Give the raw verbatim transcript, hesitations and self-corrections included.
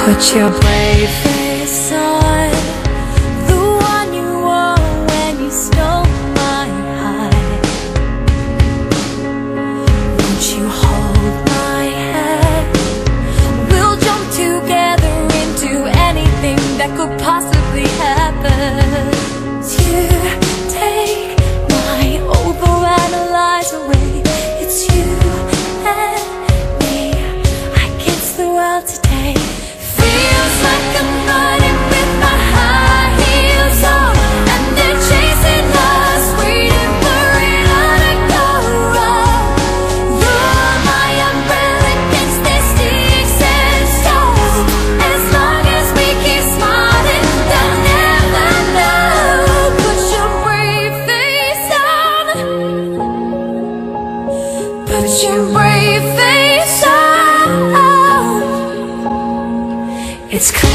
Put your brave face on, the one you wore when you stole my heart. Won't you hold my hand? We'll jump together into anything that could possibly happen. You take my overanalyze away. It's you and me against the world today. Feels like I'm running with my high heels on, and they're chasing us, waiting for it all to go wrong. You're my umbrella against their sticks and stones. As long as we keep smiling, they'll never know. Put your brave face on. Put your brave face on. It's